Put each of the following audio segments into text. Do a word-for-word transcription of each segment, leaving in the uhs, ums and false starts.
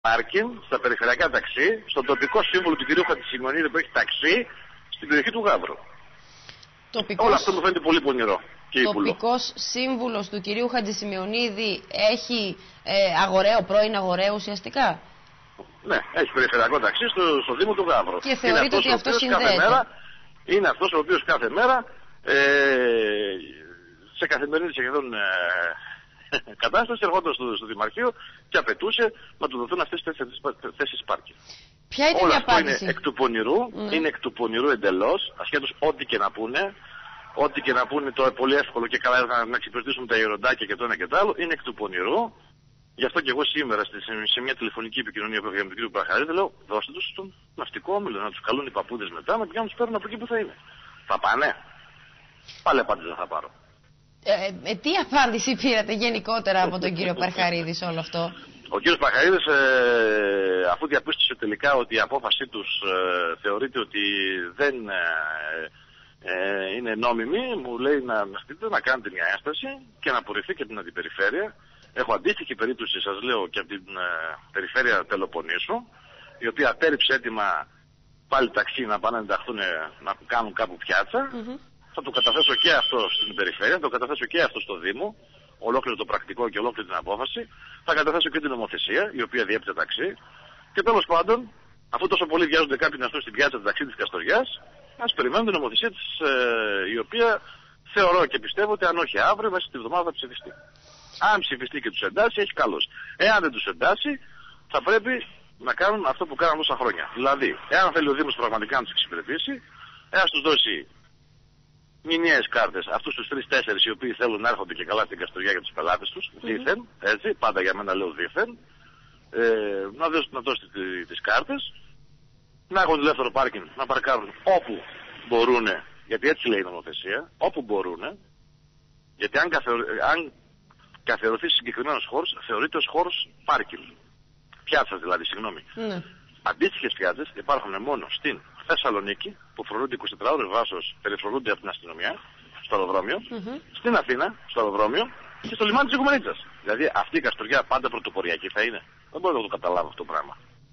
πάρκινγκ στα περιφερειακά ταξί, στον τοπικό σύμβουλο του κυρίου Χατζησημεωνίδη που έχει ταξί στην περιοχή του Γαύρου. Τοπικός... Όλο αυτό μου φαίνεται πολύ πονηρό. Τοπικός σύμβουλος του κυρίου Χατζησημεωνίδη έχει ε, αγοραίο, πρώην αγοραίο ουσιαστικά. Ναι, έχει περιφερειακό ταξί στο, στο Δήμο του Γαύρου. Και θεωρείται ότι αυτό συνδέεται. Είναι αυτός ο οποίος κάθε μέρα ε, σε καθημερινή σχεδόν ε, κατάσταση ερχόταν στο, στο Δημαρχείο και απαιτούσε να του δοθούν αυτές τις θέσεις πάρκινγκ. Ποια ήταν η απάντηση? Είναι εκ του πονηρού, mm. είναι εκ του πονηρού εντελώς, ασχέτως ό,τι και να πούνε. Ό,τι και να πούνε το πολύ εύκολο και καλά να, να εξυπηρετήσουν τα γεροντάκια και το ένα και το άλλο, είναι εκ του πονηρού. Γι' αυτό και εγώ σήμερα σε μια τηλεφωνική επικοινωνία που είχαμε με τον κύριο Παρχαρίδη λέω: δώστε τους στον ναυτικό όμιλο, να τους καλούν οι παππούδες μετά, να πηγαίνουν να τους παίρνουν από εκεί που θα είναι. Θα πάνε. Πάλι απάντηση θα πάρω. Ε, ε, τι απάντηση πήρατε γενικότερα από τον κύριο Παρχαρίδη σε όλο αυτό? Ο κύριος Παρχαρίδης, ε, αφού διαπίστωσε τελικά ότι η απόφασή τους ε, θεωρείται ότι δεν. Ε, Ε, είναι νόμιμη, μου λέει να, να, να κάνετε μια ένσταση και να απορριφθεί και την αντιπεριφέρεια. Έχω αντίστοιχη περίπτωση, σας λέω, και από την ε, περιφέρεια Πελοποννήσου, η οποία απέρριψε έτοιμα πάλι ταξί να πάνε να ενταχθούν, να κάνουν κάπου πιάτσα. Mm-hmm. Θα το καταθέσω και αυτό στην περιφέρεια, θα το καταθέσω και αυτό στο Δήμο, ολόκληρο το πρακτικό και ολόκληρη την απόφαση. Θα καταθέσω και την νομοθεσία, η οποία διέπει τα ταξί. Και τέλος πάντων, αφού τόσο πολύ βιάζονται κάποιοι να έρθουν στην πιάτσα του ταξί της Καστοριάς, ας περιμένουν την νομοθεσία της, ε, η οποία θεωρώ και πιστεύω ότι αν όχι αύριο, μέσα στη βδομάδα θα ψηφιστεί. Αν ψηφιστεί και τους εντάσσει, έχει καλώς. Εάν δεν τους εντάσσει, θα πρέπει να κάνουν αυτό που κάνουν τόσα χρόνια. Δηλαδή, εάν θέλει ο Δήμος πραγματικά να τους εξυπηρετήσει, ας τους δώσει μηνιαίες κάρτες, αυτούς τους τρεις-τέσσερις οι οποίοι θέλουν να έρχονται και καλά στην Καστοριά για τους πελάτες τους, mm-hmm. δήθεν, έτσι, πάντα για μένα λέω δήθεν, ε, να δώσει, να δώσει τις κάρτες. Να έχουν ελεύθερο πάρκινγκ, να παρκάρουν όπου μπορούν, γιατί έτσι λέει η νομοθεσία, όπου μπορούν, γιατί αν, καθεω... αν καθιερωθεί συγκεκριμένος χώρος, θεωρείται ως χώρος πάρκινγκ. Πιάτσας δηλαδή, συγγνώμη. Mm. Αντίστοιχες πιάτσες υπάρχουν μόνο στην Θεσσαλονίκη, που φρονούνται είκοσι τέσσερις ώρες βάσος, περιφρονούνται από την αστυνομία, στο αεροδρόμιο, mm-hmm. στην Αθήνα, στο αεροδρόμιο και στο λιμάνι της Οικουμενίτσας. Δηλαδή αυτή η Καστοριά πάντα πρωτοποριακή θα είναι. Δεν μπορώ να το καταλάβω αυτό το πράγμα.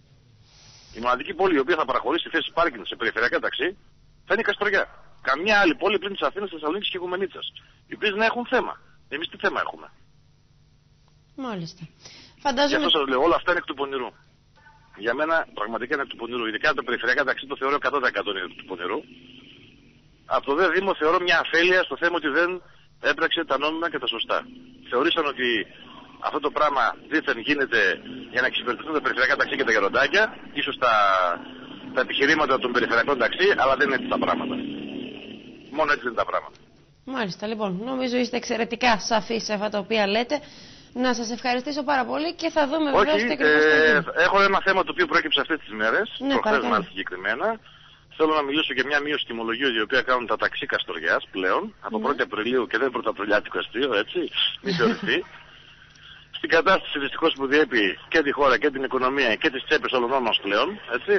Η μοναδική πόλη η οποία θα παραχωρήσει θέσεις πάρκινγκ σε περιφερειακά ταξί θα είναι η Καστοριά. Καμιά άλλη πόλη πλην της Αθήνας, της Θεσσαλονίκης και Οικουμενίτσας. Οι οποίες να έχουν θέμα. Εμείς τι θέμα έχουμε? Μάλιστα. Φαντάζομαι... Γι' αυτό σας λέω, όλα αυτά είναι εκ του πονηρού. Για μένα πραγματικά είναι εκ του πονηρού. Ειδικά το περιφερειακά ταξί το θεωρώ εκατό τοις εκατό είναι εκ του πονηρού. Από το δε Δήμο θεωρώ μια αφέλεια στο θέμα ότι δεν έπραξε τα νόμιμα και τα σωστά. Θεωρήσαν ότι αυτό το πράγμα δίθεν γίνεται για να εξυπηρετηθούν τα περιφερειακά ταξί και τα γεροντάκια, ίσως τα, τα επιχειρήματα των περιφερειακών ταξί, αλλά δεν είναι έτσι τα πράγματα. Μόνο έτσι είναι τα πράγματα. Μάλιστα, λοιπόν, νομίζω είστε εξαιρετικά σαφείς σε αυτά τα οποία λέτε. Να σας ευχαριστήσω πάρα πολύ και θα δούμε βεβαίως τι ακριβώς θα γίνει. Έχω ένα θέμα το οποίο προέκυψε αυτές τις μέρες, ναι, προχθές μάλιστα συγκεκριμένα. Θέλω να μιλήσω για μια μείωση τιμολογίου η οποία κάνουν τα ταξί Καστοριάς πλέον, από πρώτη Απριλίου και δεν είναι πρωταπριλιάτικο αστείο, έτσι, μην θεωρηθεί. Στην κατάσταση δυστυχώς που διέπει και τη χώρα και την οικονομία και τις τσέπες όλων μας πλέον, έτσι,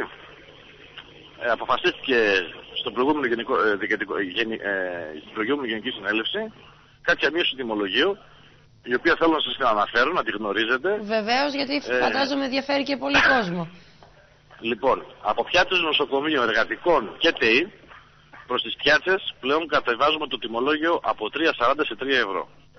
ε, αποφασίστηκε στο προηγούμενο γενικό, ε, δικαιτικό, γενι, ε, στην προηγούμενη Γενική Συνέλευση κάποια μείωση τιμολογίου, η οποία θέλω να σας την αναφέρω, να τη γνωρίζετε. Βεβαίως, γιατί ε, φαντάζομαι ενδιαφέρει και πολύ κόσμο. Λοιπόν, από πιάτσες νοσοκομείων, εργατικών και ΤΕΙ προς τις πιάτσες πλέον κατεβάζουμε το τιμολόγιο από τρία σαράντα σε τρία ευρώ.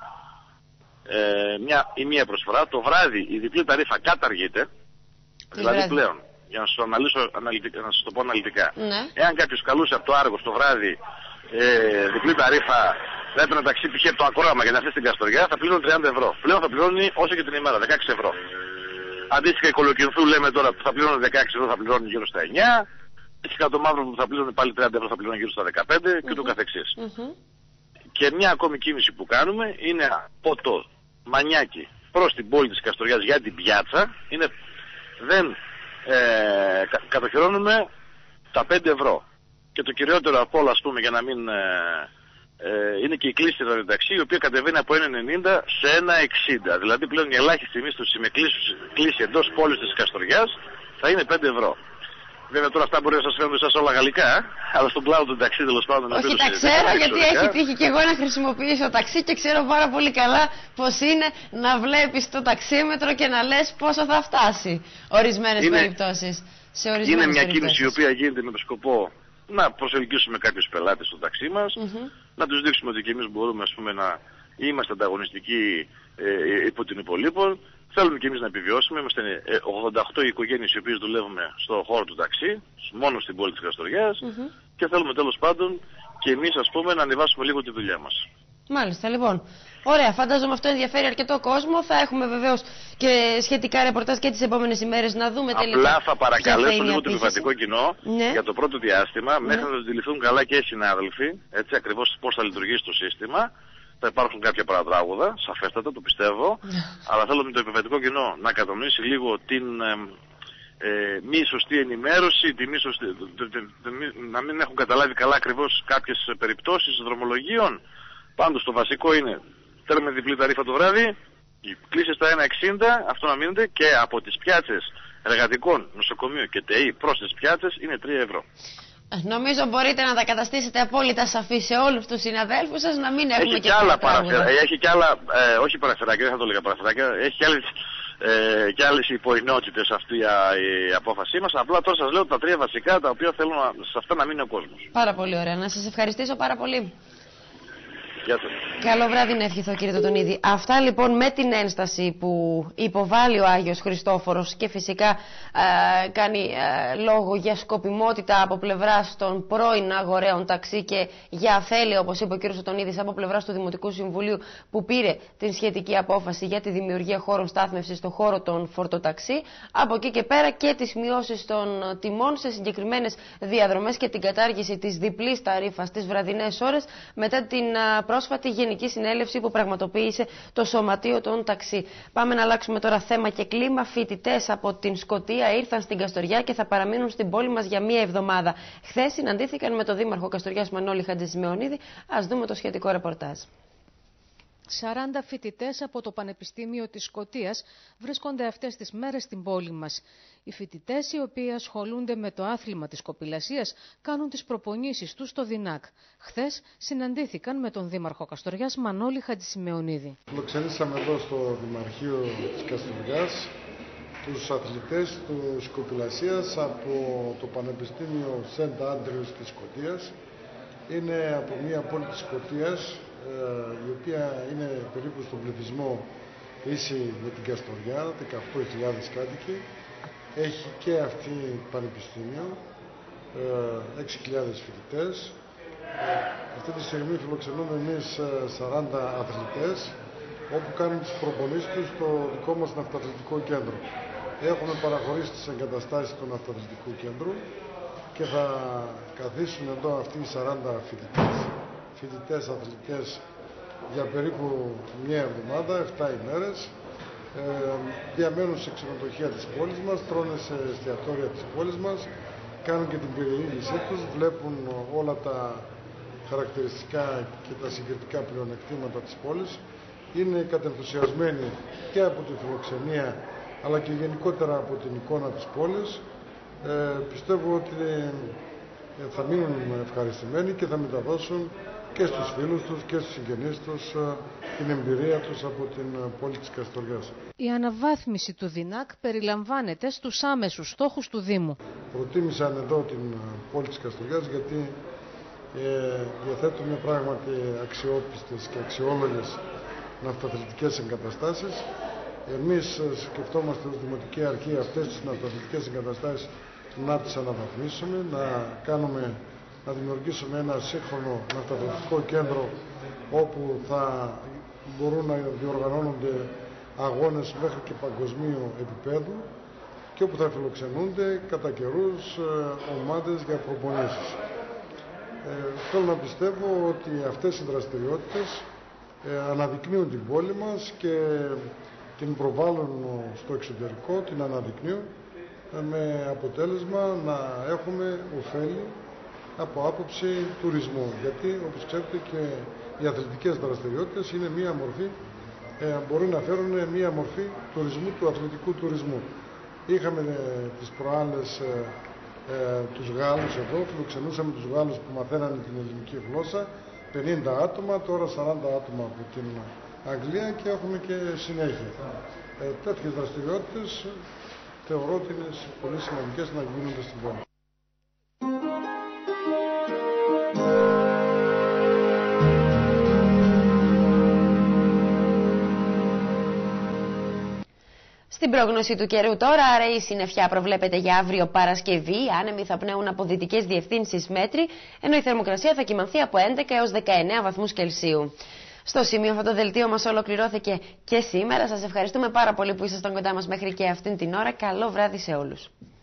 Ε, μια, η μία προσφορά. Το βράδυ η διπλή ταρίφα καταργείται. Τι δηλαδή βράδυ. Πλέον, για να σας το, αναλύσω, να σας το πω αναλυτικά. Ναι. Εάν κάποιος καλούσε από το Άργος το βράδυ ε, διπλή ταρίφα, θα έπαιρνε ταξί π.χ. από το Ακρόαμα για να έρθει στην Καστοριά, θα πληρώνει τριάντα ευρώ. Πλέον θα πληρώνει όσο και την ημέρα, δεκαέξι ευρώ. Αντίστοιχα η Κολοκυνθού λέμε τώρα που θα πληρώνει δεκαέξι ευρώ θα πληρώνει γύρω στα εννιά. Αντίστοιχα το Μαύρο που θα πληρώνει πάλι τριάντα ευρώ θα πληρώνει γύρω στα δεκαπέντε mm-hmm. και ούτω καθεξής. Mm-hmm. Και μια ακόμη κίνηση που κάνουμε είναι από το Μανιάκι προς την πόλη της Καστοριάς για την πιάτσα. Είναι, δεν ε, κα, κατοχυρώνουμε τα πέντε ευρώ. Και το κυριότερο από όλα, ας πούμε, για να μην... Ε, ε, είναι και η κλίση του ταξί, η οποία κατεβαίνει από ένα ενενήντα σε ένα εξήντα. Δηλαδή πλέον η ελάχιστη μίσθωση με κλίση, κλίση εντός πόλης της Καστοριάς θα είναι πέντε ευρώ. Βέβαια τώρα αυτά μπορεί να σας φαίνονται σας όλα γαλλικά, αλλά στον κλάδο του ταξί τέλος πάντων. Όχι, τα ξέρω γιατί έχει τύχει και εγώ να χρησιμοποιήσω ταξί και ξέρω πάρα πολύ καλά πώς είναι να βλέπεις το ταξίμετρο και να λες πόσο θα φτάσει ορισμένες είναι, περιπτώσεις. Σε ορισμένες είναι μια περιπτώσεις. κίνηση η οποία γίνεται με το σκοπό να προσελκύσουμε κάποιους πελάτες στο ταξί μας, mm-hmm. να τους δείξουμε ότι και εμείς μπορούμε ας πούμε, να είμαστε ανταγωνιστικοί ε, υπό την υπολείπων. Θέλουμε και εμείς να επιβιώσουμε. Είμαστε ογδόντα οκτώ οικογένειες οι οποίες δουλεύουμε στον χώρο του ταξί, μόνο στην πόλη της Καστοριάς mm-hmm. και θέλουμε τέλος πάντων και εμείς ας πούμε να ανεβάσουμε λίγο τη δουλειά μας. Μάλιστα, λοιπόν. Ωραία, φαντάζομαι αυτό ενδιαφέρει αρκετό κόσμο. Θα έχουμε βεβαίως και σχετικά ρεπορτάζ και τις επόμενες ημέρες να δούμε τελικά. Απλά θα παρακαλέσω λίγο το επιβατικό κοινό ναι. για το πρώτο διάστημα, ναι. μέχρι να το αντιληφθούν καλά και οι συνάδελφοι, έτσι ακριβώς πώς θα λειτουργήσει το σύστημα. Θα υπάρχουν κάποια παρατράγουδα, σαφέστατα, το πιστεύω, αλλά θέλω με το επιβατικό κοινό να κατανοήσει λίγο την ε, ε, μη σωστή ενημέρωση, τη μη σωστή, τε, τε, τε, να μην έχουν καταλάβει καλά ακριβώς κάποιες περιπτώσεις δρομολογίων. Πάντως το βασικό είναι, θέλουμε διπλή ταρίφα το βράδυ, κλείσεις στα ένα εξήντα, αυτό να μείνετε, και από τις πιάτσες εργατικών, νοσοκομείο και ΤΕΗ προς τις πιάτσες είναι τρία ευρώ. Νομίζω μπορείτε να τα καταστήσετε απόλυτα σαφή σε όλους τους συναδέλφους σας, να μην έχουμε έχει και, και άλλα παραφεράκια. Έχει και άλλα, ε, όχι παραφεράκια, δεν θα το λέγα παραφεράκια, έχει και άλλες, ε, και άλλες υποεινότητες αυτή η απόφασή μας. Απλά τώρα σας λέω τα τρία βασικά τα οποία θέλω να, σε αυτά να μείνει ο κόσμος. Πάρα πολύ ωραία. Να σας ευχαριστήσω πάρα πολύ. Γεια σας. Καλό βράδυ να ευχηθώ κύριε Τωτονίδη. Αυτά λοιπόν με την ένσταση που υποβάλλει ο Άγιος Χριστόφορος και φυσικά ε, κάνει ε, λόγο για σκοπιμότητα από πλευράς των πρώην αγοραίων ταξί και για αφέλεια, όπως είπε ο κύριος Τωτονίδης, από πλευράς του Δημοτικού Συμβουλίου που πήρε την σχετική απόφαση για τη δημιουργία χώρων στάθμευσης στον χώρο των φορτοταξί. Από εκεί και πέρα και τις μειώσεις των τιμών σε συγκεκριμένες διαδρομές και την κατάργηση της διπλής ταρίφας στις βραδινές ώρες μετά την πρόσφατη Γενική Συνέλευση που πραγματοποίησε το Σωματείο των Ταξί. Πάμε να αλλάξουμε τώρα θέμα και κλίμα. Φοιτητές από την Σκωτία ήρθαν στην Καστοριά και θα παραμείνουν στην πόλη μας για μία εβδομάδα. Χθες συναντήθηκαν με τον Δήμαρχο Καστοριάς Μανώλη Χατζησημεωνίδη. Ας δούμε το σχετικό ρεπορτάζ. σαράντα φοιτητές από το Πανεπιστήμιο της Σκωτίας βρίσκονται αυτές τις μέρες στην πόλη μας. Οι φοιτητές, οι οποίοι ασχολούνται με το άθλημα της κοπηλασίας, κάνουν τις προπονήσεις τους στο ΔΙΝΑΚ. Χθες συναντήθηκαν με τον Δήμαρχο Καστοριάς Μανώλη Χατζησημεωνίδη. Φιλοξενήσαμε εδώ στο Δημαρχείο της Καστοριάς τους αθλητές της κοπηλασίας από το Πανεπιστήμιο Σεντ Άντριους της Σκωτίας. Είναι από μια πόλη της Σκωτίας, η οποία είναι περίπου στον πληθυσμό ίση με την Καστοριά, δεκαοκτώ χιλιάδες κάτοικοι. Έχει και αυτή πανεπιστήμιο, έξι χιλιάδες φοιτητές. Αυτή τη στιγμή φιλοξενούμε εμείς σαράντα αθλητές, όπου κάνουν τις προπονήσεις τους στο δικό μας ναυταθλητικό κέντρο. Έχουμε παραχωρήσει τις εγκαταστάσεις του ναυταθλητικού κέντρου και θα καθίσουν εδώ αυτοί οι σαράντα φοιτητές, φοιτητές αθλητές για περίπου μια εβδομάδα, επτά ημέρες. Ε, διαμένουν σε ξενοδοχεία της πόλης μας, τρώνε σε εστιατόρια της πόλης μας, κάνουν και την περιήγησή τους, βλέπουν όλα τα χαρακτηριστικά και τα συγκριτικά πλεονεκτήματα της πόλης. Είναι κατενθουσιασμένοι και από τη φιλοξενία αλλά και γενικότερα από την εικόνα της πόλης. Ε, πιστεύω ότι θα μείνουν ευχαριστημένοι και θα μεταδώσουν και στους φίλους τους και στους συγγενείς τους την εμπειρία τους από την πόλη της Καστοριάς. Η αναβάθμιση του ΔΙΝΑΚ περιλαμβάνεται στους άμεσους στόχους του Δήμου. Προτίμησαν εδώ την πόλη της Καστοριάς γιατί ε, διαθέτουμε πράγματι αξιόπιστες και αξιόλογες ναυταθλητικές εγκαταστάσεις. Εμείς σκεφτόμαστε ως Δημοτική Αρχή αυτές τις ναυταθλητικές εγκαταστάσεις να τις αναβαθμίσουμε, να κάνουμε, να δημιουργήσουμε ένα σύγχρονο ναυταθλητικό κέντρο όπου θα μπορούν να διοργανώνονται αγώνες μέχρι και παγκοσμίου επίπεδου και όπου θα φιλοξενούνται κατά καιρούς ομάδες για προπονήσεις. Ε, θέλω να πιστεύω ότι αυτές οι δραστηριότητες ε, αναδεικνύουν την πόλη μας και την προβάλλουν στο εξωτερικό, την αναδεικνύουν ε, με αποτέλεσμα να έχουμε ωφέλη από άποψη τουρισμού. Γιατί, όπως ξέρετε, και οι αθλητικές δραστηριότητες είναι μία μορφή, ε, μπορεί να φέρουν μία μορφή τουρισμού, του αθλητικού τουρισμού. Είχαμε ε, τις προάλλες ε, ε, τους Γάλλους εδώ, φιλοξενούσαμε τους Γάλλους που μαθαίνανε την ελληνική γλώσσα, πενήντα άτομα, τώρα σαράντα άτομα από την Αγγλία και έχουμε και συνέχεια. Ε, τέτοιες δραστηριότητες θεωρώ ότι είναι πολύ σημαντικές να γίνονται στην πόλη. Στην πρόγνωση του καιρού τώρα, αραιή συννεφιά προβλέπεται για αύριο Παρασκευή. Άνεμοι θα πνέουν από δυτικές διευθύνσεις μέτρη, ενώ η θερμοκρασία θα κυμανθεί από έντεκα έως δεκαεννέα βαθμούς Κελσίου. Στο σημείο αυτό το δελτίο μας ολοκληρώθηκε και σήμερα. Σας ευχαριστούμε πάρα πολύ που ήσασταν κοντά μας μέχρι και αυτήν την ώρα. Καλό βράδυ σε όλους.